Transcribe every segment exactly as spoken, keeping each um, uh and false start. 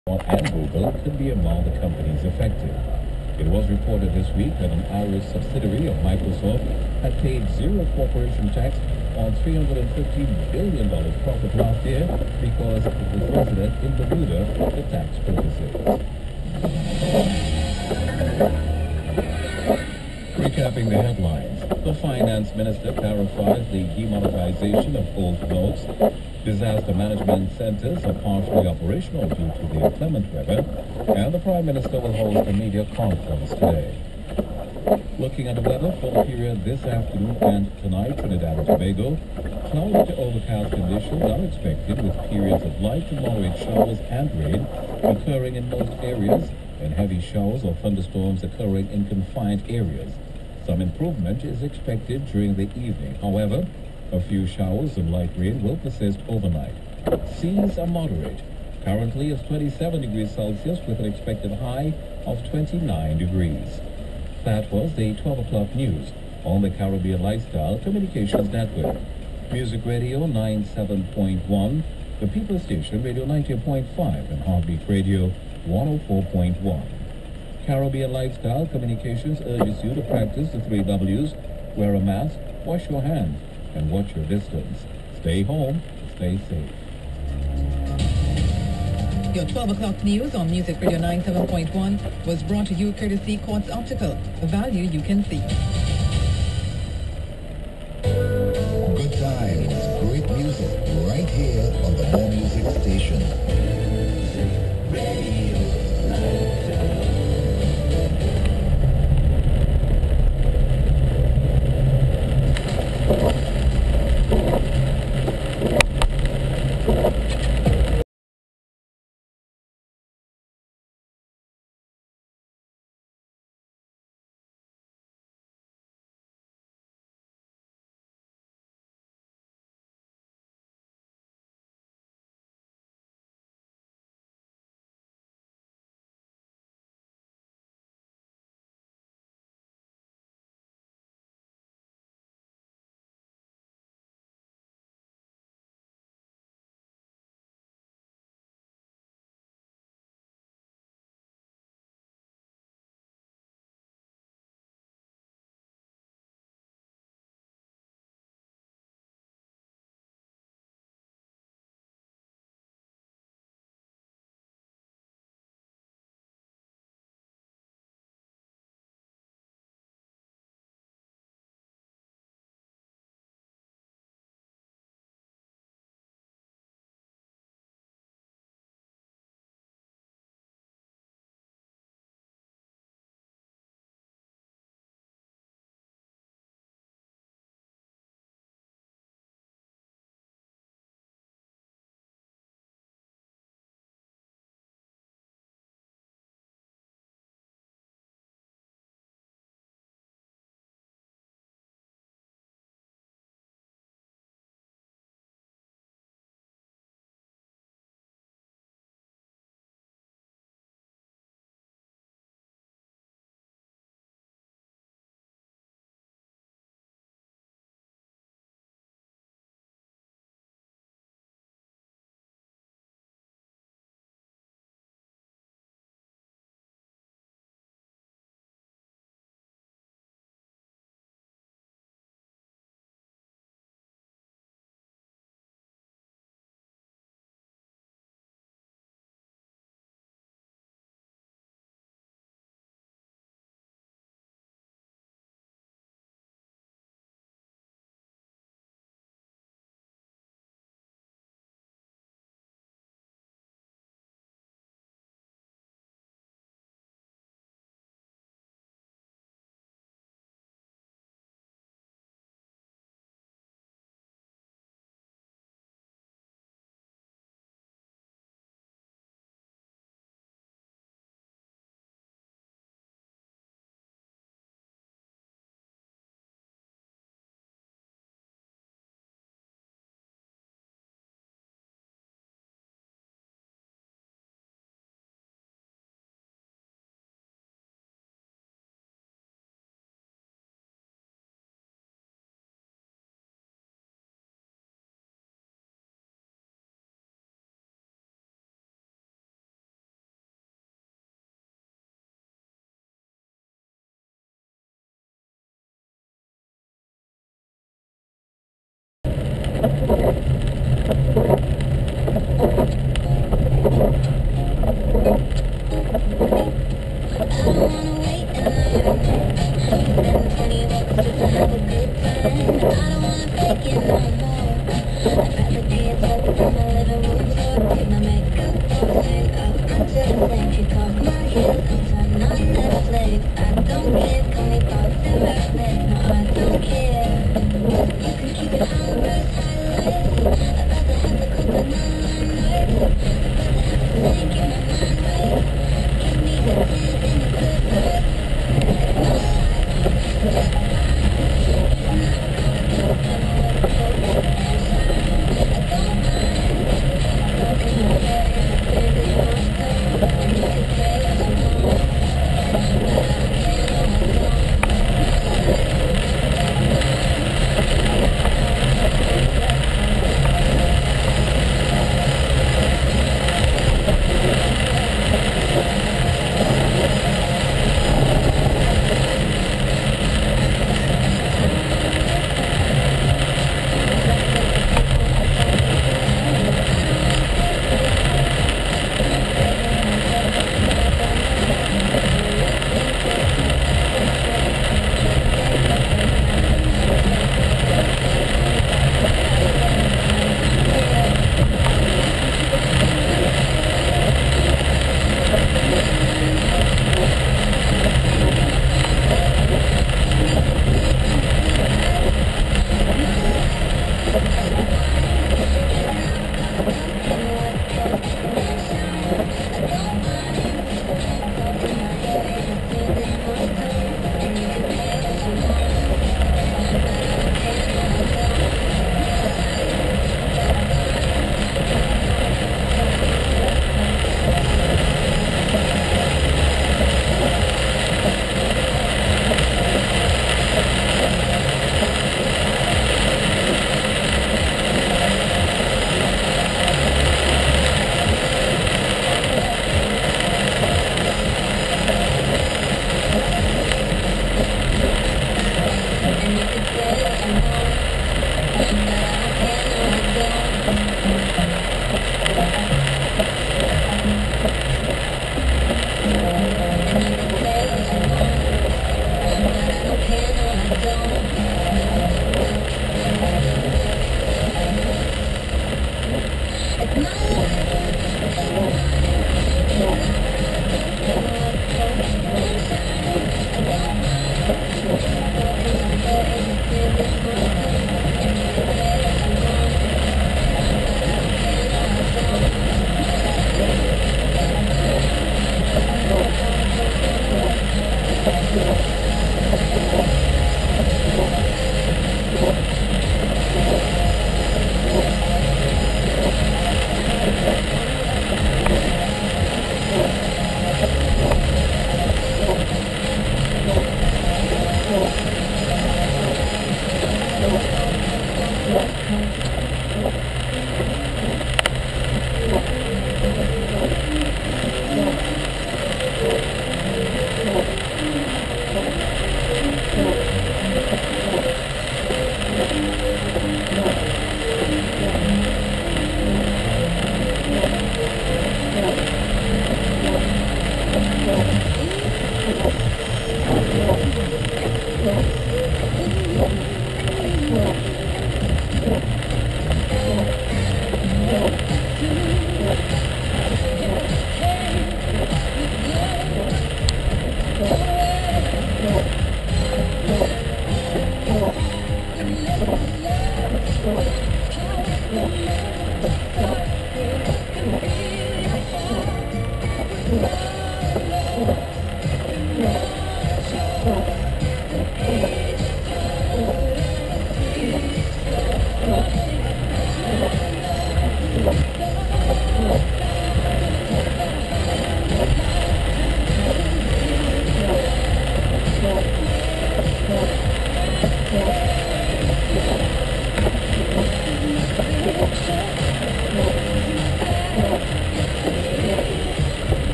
and Google could be among the companies affected. It was reported this week that an Irish subsidiary of Microsoft had paid zero corporation tax on three hundred fifty billion dollars profit last year because it was resident in Bermuda for tax purposes. Recapping the headlines, the finance minister clarifies the demonetization of old notes. Disaster management centers are partially operational due to the inclement weather, and the prime minister will host a media conference today. Looking at the weather for the period this afternoon and tonight, Trinidad and Tobago, cloudy to overcast conditions are expected with periods of light to moderate showers and rain occurring in most areas and heavy showers or thunderstorms occurring in confined areas. Some improvement is expected during the evening. However, a few showers and light rain will persist overnight. Seas are moderate. Currently it's twenty-seven degrees Celsius with an expected high of twenty-nine degrees. That was the twelve o'clock news on the Caribbean Lifestyle Communications Network. Music Radio ninety-seven point one, the People Station Radio ninety point five, and Heartbeat Radio one oh four point one. Caribbean Lifestyle Communications urges you to practice the three W's: wear a mask, wash your hands, and watch your distance. Stay home, stay safe. Your twelve o'clock news on Music Radio ninety-seven point one was brought to you courtesy Quartz Optical, a value you can see. Good times, great music, right here on the More Music Station.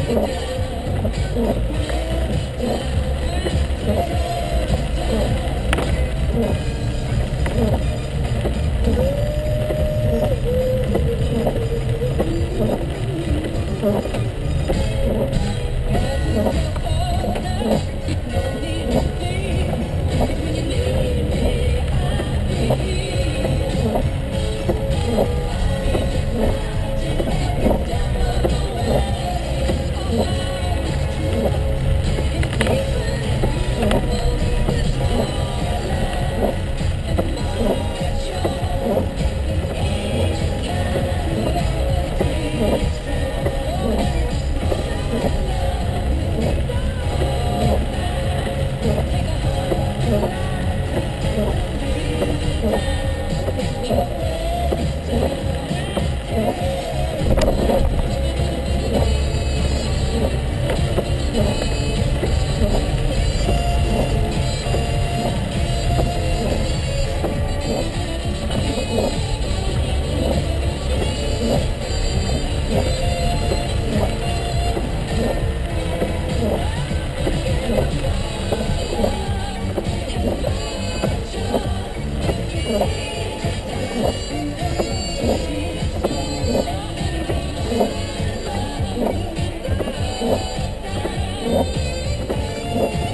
Thank you.